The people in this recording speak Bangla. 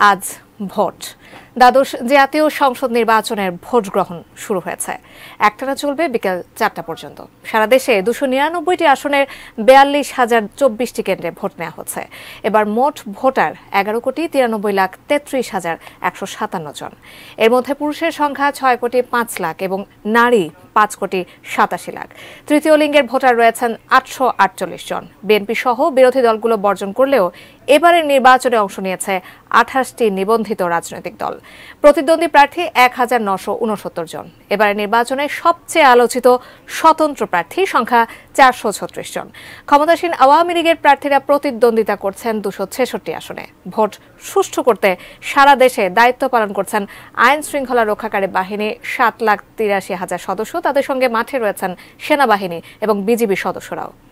আজ ভোট। দ্বাদশ জাতীয় সংসদ নির্বাচনের ভোট গ্রহণ শুরু হয়েছে। একটানা চলবে বিকেল 4টা পর্যন্ত। সারা দেশে 299টি আসনের 42,024টি কেন্দ্রে ভোট নেওয়া হচ্ছে। এবার মোট ভোটার 11,93,33,157 জন। এর মধ্যে পুরুষের সংখ্যা 6,05,00,000 এবং নারী 5,87,00,000। তৃতীয় লিঙ্গের ভোটার রয়েছেন 848 জন। বিএনপি সহ বিরোধী দলগুলো বর্জন করলেও এবারের নির্বাচনে অংশ নিয়েছে 28টি নিবন্ধিত রাজনৈতিক দল। প্রতিদ্বন্দ্বী প্রার্থী 1,969 জন। এবারের নির্বাচনে সবচেয়ে আলোচিত স্বতন্ত্র প্রার্থী সংখ্যা 436 জন। ক্ষমতাসীন আওয়ামী লীগের প্রার্থীরা প্রতিদ্বন্দ্বিতা করছেন 266 আসনে। ভোট সুষ্ঠু করতে সারা দেশে দায়িত্ব পালন করছেন আইন শৃঙ্খলা রক্ষাকারী বাহিনী 7,83,000 সদস্য। তাদের সঙ্গে মাঠে রয়েছেন সেনাবাহিনী এবং বিজিবি সদস্যরাও।